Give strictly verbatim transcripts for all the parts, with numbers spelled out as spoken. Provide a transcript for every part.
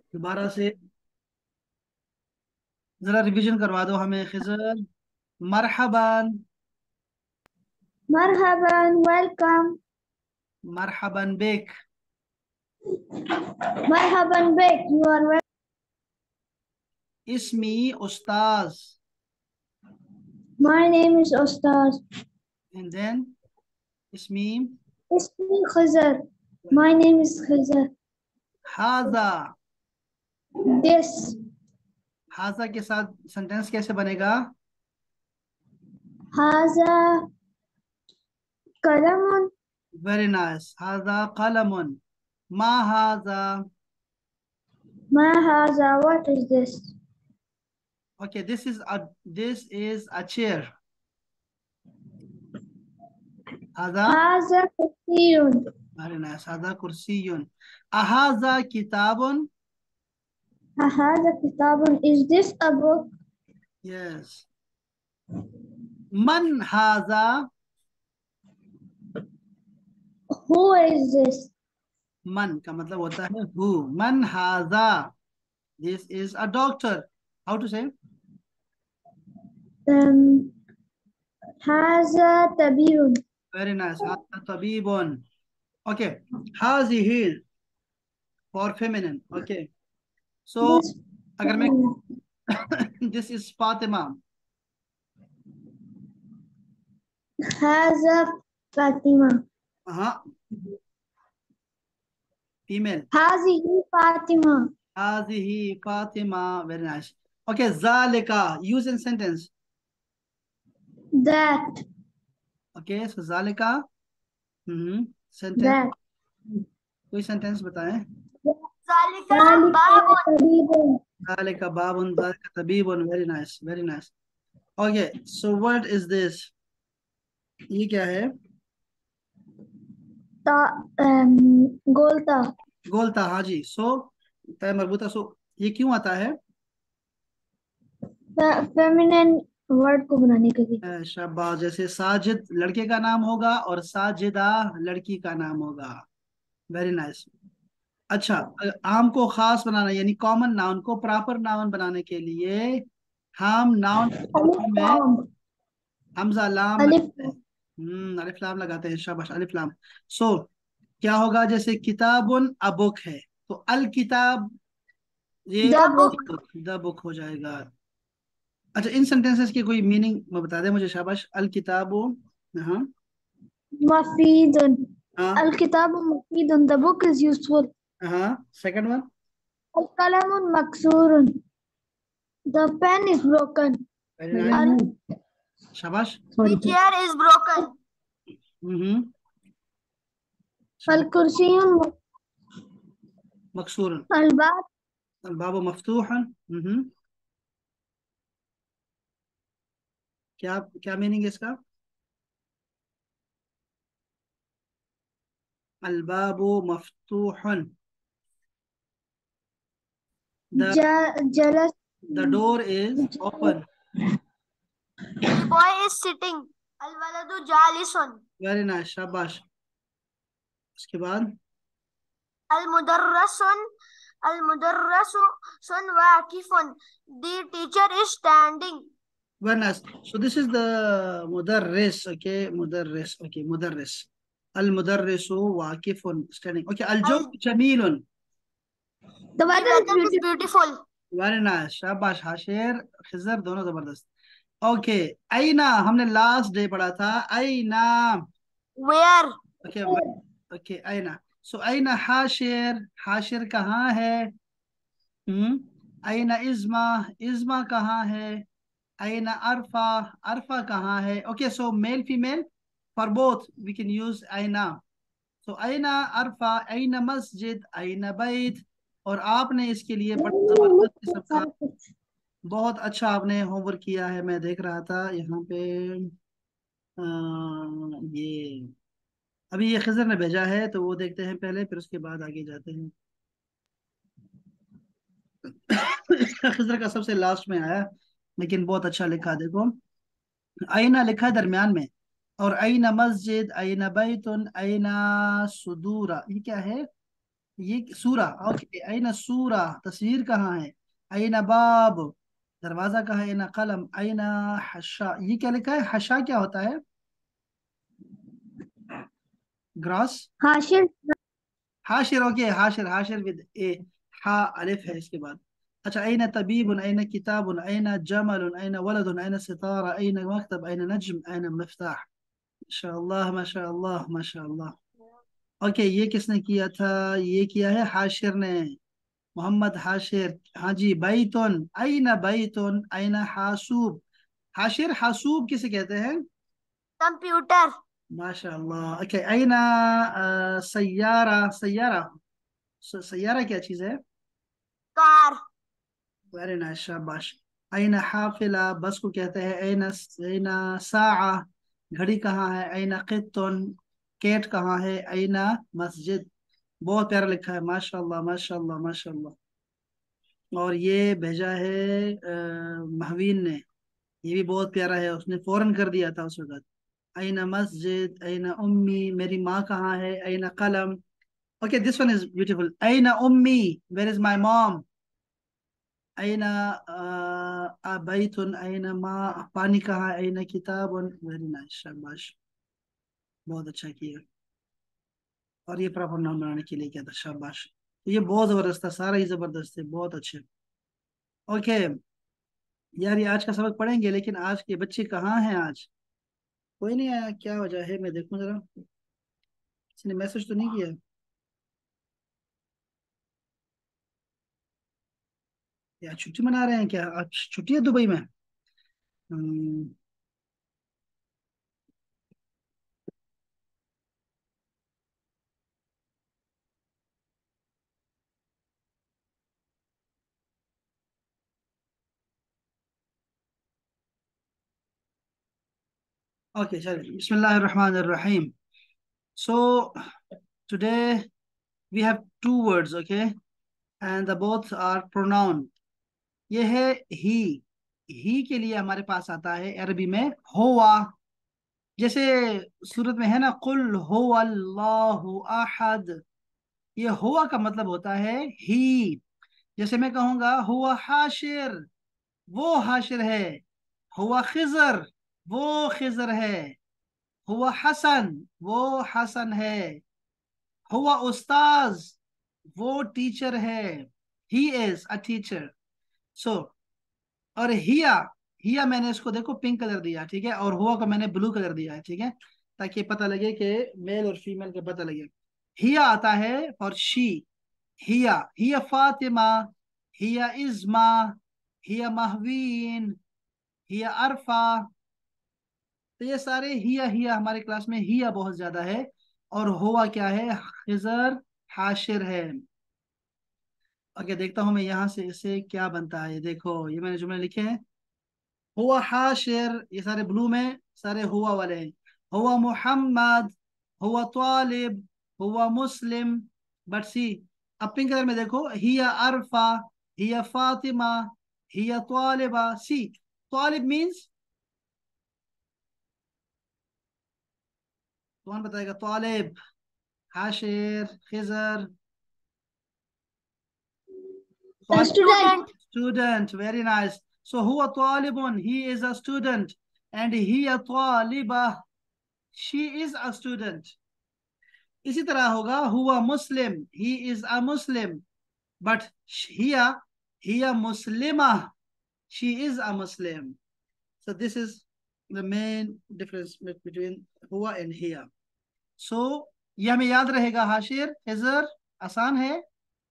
दोबारा से जरा रिवीजन करवा दो हमें खिजर। मरहबन। Marhaban, welcome. मरहबन बेक। Marhaban bek, you are welcome. इसमी उस्ताज। My name is Ostaz. And then इसमी। Ismi Khizar. My name is Khizar. हाजा। This. हाजा के साथ सेंटेंस कैसे बनेगा? Haza kalamun. Very nice. हाजा कलमुन। मा हाजा। Ma haza, what is this? Okay, this is a this is a chair. हाजा। Haza kursiyun. Very nice. हाजा कुर्सीयुन। अहाजा किताबुन। Haza kitabun. Is this a book? Yes. मन हाजा। Who is this? मन का मतलब होता है हु। मन हाजा। This is a doctor. How to say? Um, Haza tabirun. Very nice. हाजा तबीबुन। ओके। हाजिही for feminine. Okay. So This. अगर मैं this is Fatima. Haza Fatima. हाँ, फीमेल। Hazihi Fatima. हाजिही फातिमा। Very nice. ओके, जालिका use in sentence. That. Okay, so जालिका। Hmm sentence. That. कोई सेंटेंस बताएं। ذلك طبيب. जालिका बाबुन, जालिका तबीबुन। Very nice, very nice. Okay, so what is this? ये क्या है? ता um, गोलता. गोलता। हाँ जी। सो तय मरबूता। सो ये क्यों आता है? फेमिनिन वर्ड को बनाने के लिए. अ, शाबाश। जैसे साजिद लड़के का नाम होगा और साजिदा लड़की का नाम होगा। Very nice. अच्छा, अ, आम को खास बनाना यानी कॉमन नाउन को प्रॉपर नाउन बनाने के लिए हम नाउन अलिफ में लाम. हमजा लाम अलिफ लगाते हैं। हम्म अलिफ लाम लगाते हैं। शाबाश, अलिफ लाम। सो क्या होगा? जैसे किताबुन अ बुक है, तो अल किताब ये द बुक. द बुक हो जाएगा। अच्छा, इन सेंटेंसेस की कोई मीनिंग में बता दे मुझे। शाबाश। अल किताबु। हाँ। मफीदुन. हाँ। अल किताब मफीदुन. The book is useful. हाँ, सेकंड वन। अल कलम मकसूरुन. The pen is broken. Very nice. अल शाबाश। The chair is broken. हम्म अल शाबाश। कुर्सी मकसूर। अल बाब. बाबू मफ्तूहन। हम्म क्या क्या मीनिंग है इसका? अलबाबु मफ्तूहन। द जलस. The door is open. The boy is sitting. Al waladu jalisun. Very nice. शाबाश। उसके बाद Al mudarrasun. Al mudarrasu sun waqifun. The teacher is standing. Very nice. So this is the मुदर्रिस। Okay, मुदर्रिस। Okay, मुदर्रिस। अल मुदर्रिसु वाकिफुन standing. Okay, अल जो Al जमीलुन। The weather is weather is beautiful. beautiful. Very nice. शाबाश हाशिर खिजर दोनों जबरदस्त। ओके, आईना हमने लास्ट डे पढ़ा था। आईना। Where? ओके। ओके, आईना। सो आईना हाशिर। हाशिर कहाँ है? हम्म आईना इज्मा। इज्मा कहाँ है? आईना अरफा। अरफा कहाँ है? Okay, so male female for both we can use आईना। सो आईना अरफा, आईना मस्जिद, आईना बैत। और आपने इसके लिए बड़ा जबरदस्त किस्म का बहुत अच्छा आपने होमवर्क किया है। मैं देख रहा था यहाँ पे। अ, ये अभी ये खिजर ने भेजा है, तो वो देखते हैं पहले, फिर उसके बाद आगे जाते हैं। खिजर का सबसे लास्ट में आया, लेकिन बहुत अच्छा लिखा। देखो, आईना लिखा है दरमियान में, और आईना मस्जिद, आईना बैतुन, आईना सुदूरा। ये क्या है? ये सूरा, ओके। अइना सूरा, तस्वीर कहाँ है? अइना बाब, दरवाजा कहाँ है? अइना कलम, अइना हशा, ये क्या लिखा है? हशा क्या होता है? Grass. Hashir. Hashir, okay, Hashir, Hashir with a, हा अलिफ है इसके बाद। अच्छा, अइना तबीबुन, अइना किताबुन, अइना जमलुन, अइना वलदुन, अइना सितारा, अइना मकतब, अइना नज्म, अइना मिफ्ताह। माशाअल्लाह माशाअल्लाह माशाअल्लाह। ओके, ये किसने किया था? ये किया है हाशिर ने, मोहम्मद हाशिर। हाँ जी, बैतुन, अइना बैतुन, अइना हासूब। हाशिर, हासूब किसे कहते हैं? कंप्यूटर। माशाअल्लाह। ओके, अइना अ, सय्यारा, सय्यारा, स- सय्यारा क्या चीज़ है? कार। वेरी नाइस, शाबाश। अइना हाफिला, बस को कहते हैं। अइना अइना साआ, घड़ी कहाँ है? अइना क़ित्तुन, केट कहाँ है? अइना मस्जिद। बहुत प्यारा लिखा है, माशाल्लाह माशाल्लाह माशाल्लाह। और ये भेजा है अ, महवीन ने, ये भी बहुत प्यारा है, उसने फौरन कर दिया था उस वक्त। अइना मस्जिद, अइना उम्मी, मेरी माँ कहाँ है? अइना कलम। Okay, this one is beautiful. अइना उम्मी, वेयर इज माय मॉम? अइना बैतुन, अइना माँ, पानी कहाँ है? अइना किताबुन। वेरी नाइस, शाबाश, बहुत अच्छा किया। और ये प्रॉपर नाम बनाने के लिए क्या था, शाबाश। तो ये बहुत जबरदस्त था, सारा ही जबरदस्त है, बहुत अच्छे। ओके यार, ये आज का सबक पढ़ेंगे, लेकिन आज के बच्चे कहाँ हैं आज? कोई नहीं आया, क्या वजह है? मैं देखूं जरा, किसी ने मैसेज तो नहीं किया? या छुट्टी मना रहे हैं क्या? आज छुट्टी है दुबई में? हम्म, ओके चलिए, बिस्मिल्लाहिर रहमानिर रहीम। So today we have two words, okay, and the both are pronoun. ये है ही। ही के लिए हमारे पास आता है अरबी में हुआ। जैसे सूरत में है ना, कुल हो अल्लाहु अहद, ये हुआ का मतलब होता है ही। जैसे मैं कहूंगा हुआ हाशिर, वो हाशिर है। हुआ खिजर, वो खिजर है। हुआ हसन, वो हसन है। हुआ उस्ताज, वो टीचर है। He is a teacher. सो, और हिया, हिया मैंने इसको देखो पिंक कलर दिया, ठीक है, और हुआ को मैंने ब्लू कलर दिया है, ठीक है, ताकि पता लगे कि मेल और फीमेल का पता लगे। हिया आता है और शी। हिया, हिया फातिमा, हिया इज्मा, हिया महवीन, हिया अरफा। तो ये सारे हिया हिया, हमारे क्लास में हिया बहुत ज्यादा है। और हुआ क्या है? खिजर, हाशिर है। ओके, देखता हूँ मैं यहाँ से इसे क्या बनता है। देखो, ये मैंने जुमले लिखे हैं। हुआ हाशिर, ये सारे ब्लू में सारे हुआ वाले हैं। हुआ मुहम्मद, हुआ तालिब, हुआ मुस्लिम। बट सी, अब पिंक कलर में देखो, हिया अरफा, हिया फातिमा, हिया तालिबा। सी, तालिब मीन्स, कौन बताएगा? तालिब, Hashir, Khizar. Student. Student, very nice. So huwa talibun, he is a student, and hiya talibah, she is a student. इसी तरह होगा हुआ मुस्लिम, he is a Muslim, but hiya, hiya मुस्लिमा, she is a Muslim. So this is the main difference between हुआ and hiya. So ये हमें याद रहेगा। हाशिर, हिजर, आसान है।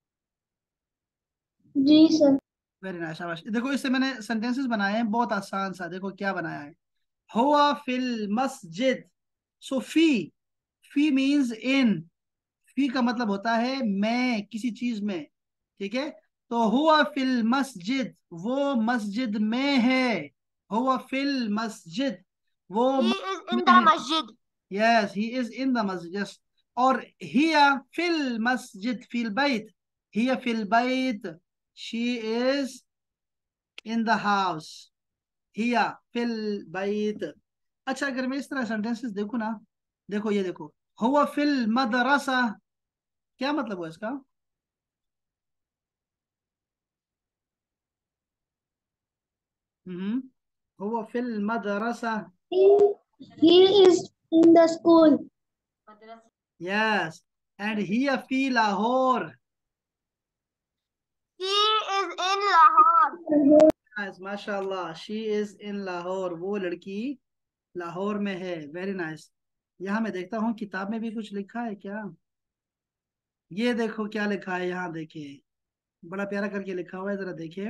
जी सर। वेरी नाइस, शाबाश। देखो, इससे मैंने सेंटेंसेस बनाए हैं बहुत आसान सा। देखो क्या बनाया है। हुआ फिल मस्जिद। सो फी, फी मींस इन। फी का मतलब होता है मैं किसी चीज में, ठीक है। तो हुआ फिल मस्जिद, वो मस्जिद में है। हुआ फिल मस्जिद, वो ही इज मस्जिद इन में द है। मस्जिद। Yes, he is in the masjid, yes. और हिया फिल मस्जिद, फिल बैत, हिया फिल बैत, she is in the house. हिया फिल बैत। अच्छा, अगर मैं इस तरह सेंटेंसेस देखूं ना, देखो ये देखो, हुआ फिल मदरसा, क्या मतलब हुआ इसका? हम्म हुआ फिल मदरसा। He, he is in the school. Yes, and हिया फी Lahore. He is in Lahore. Nice, माशाल्लाह, शी इज इन लाहौर, वो लड़की लाहौर में है। Very nice. यहाँ मैं देखता हूँ किताब में भी कुछ लिखा है क्या। ये देखो क्या लिखा है यहाँ, देखिए बड़ा प्यारा करके लिखा हुआ है, जरा देखिए।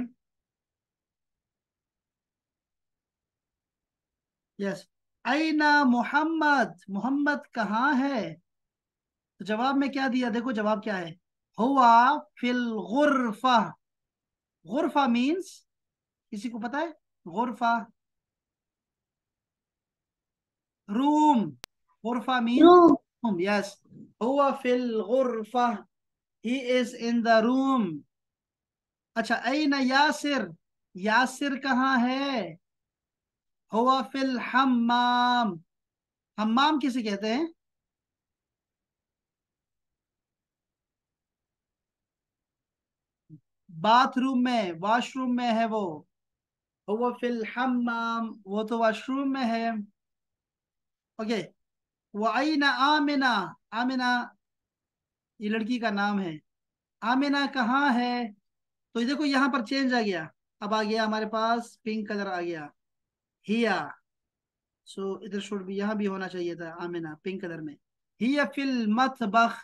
यस, आईना मोहम्मद, मोहम्मद कहाँ है। तो जवाब में क्या दिया, देखो जवाब क्या है। हुआ फिल गुरफा। गुरफा मीन्स, किसी को पता है गुरफा। रूम। गुरफा मीन्स Room. Room, yes. हुआ फिल गुरफा, he is in the room. अच्छा, अईना यासिर, यासिर कहाँ है। हुआ फिल हम्माम। हम्माम किसे कहते हैं। बाथरूम में, वॉशरूम में है वो। हुआ फिल हम्माम, वो तो वॉशरूम में है। ओके। वो अईना आमिना। आमिना ये लड़की का नाम है। आमिना कहाँ है। तो ये देखो यहाँ पर चेंज आ गया। अब आ गया हमारे पास पिंक कलर आ गया, हिया। सो इधर शुड भी, यहाँ भी होना चाहिए था आमिना पिंक कलर में। हिया फिल मतबख।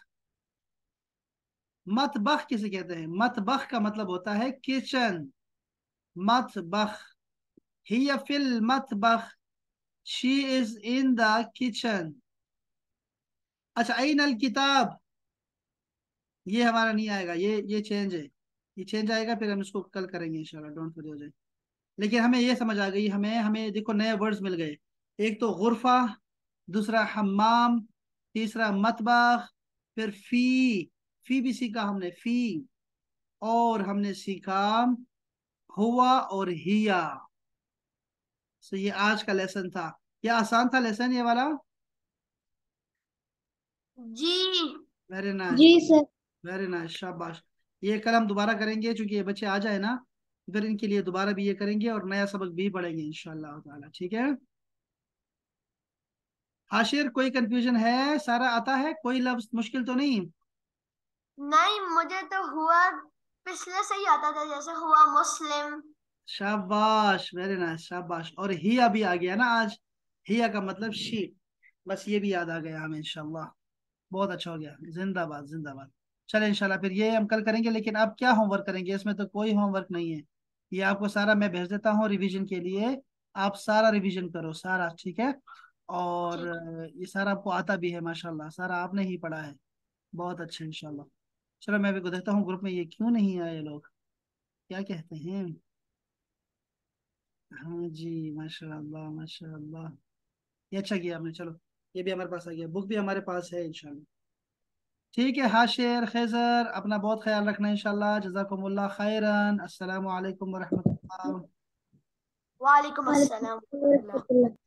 मतबख किसे कहते हैं। मतबख का मतलब होता है किचन। मतबख। हिया फिल मतबख, she is in the kitchen. अच्छा, अईन अल किताब, ये हमारा नहीं आएगा, ये ये चेंज है। ये चेंज आएगा, फिर हम इसको कल करेंगे इंशाल्लाह, डोंट वरी हो जाए। लेकिन हमें ये समझ आ गई, हमें हमें देखो नए वर्ड्स मिल गए। एक तो गुरफा, दूसरा हम्माम, तीसरा मतबख, फिर फी। फी भी सीखा हमने, फी। और हमने सीखा हुआ और हिया। सो ये आज का लेसन था। ये आसान था लेसन ये वाला। जी। Very nice. जी सर। वेरी नाइस, शाबाश। ये कल हम दोबारा करेंगे, क्योंकि ये बच्चे आ जाए ना, फिर इनके लिए दोबारा भी ये करेंगे और नया सबक भी पढ़ेंगे इंशाल्लाह ताला, ठीक है। हाशिर, कोई कंफ्यूजन है, सारा आता है, कोई लफ्ज मुश्किल तो नहीं। नहीं, मुझे तो हुआ पिछले से ही आता था, जैसे हुआ मुस्लिम। शाबाश, वेरी नाइस, शाबाश। और हिया भी आ गया ना आज। हिया का मतलब शी। बस ये भी याद आ गया हमें इंशाल्लाह। बहुत अच्छा हो गया, जिंदाबाद जिंदाबाद। चले इंशाल्लाह, फिर ये हम कल करेंगे। लेकिन अब क्या होमवर्क करेंगे, इसमें तो कोई होमवर्क नहीं है। ये आपको सारा मैं भेज देता हूँ रिवीजन के लिए। आप सारा रिवीजन करो, सारा, ठीक है। और ठीक है। अ, ये सारा आपको आता भी है माशाल्लाह, सारा आपने ही पढ़ा है। बहुत अच्छा इंशाल्लाह। चलो मैं भी को देखता हूँ ग्रुप में ये क्यों नहीं आए लोग, क्या कहते हैं। हाँ जी, माशाल्लाह माशाल्लाह। ये अच्छा किया आपने, चलो। ये भी हमारे पास आ गया, बुक भी हमारे पास है इंशाल्लाह। ठीक है हाशिर खैजर, अपना बहुत ख्याल रखना इंशाल्लाह। जज़ाकुमुल्लाह खैरन। अस्सलाम वालेकुम वरहमतुल्लाह। वालेकुम अस्सलाम। वालेकुम